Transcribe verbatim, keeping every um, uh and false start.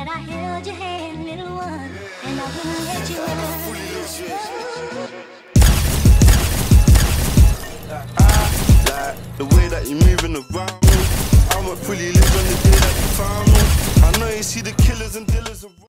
that I held your hand, little one, and I wouldn't let you up. Like the way that you're moving around me, I won't fully live on the day that you found me. I know you see the killers and dealers around.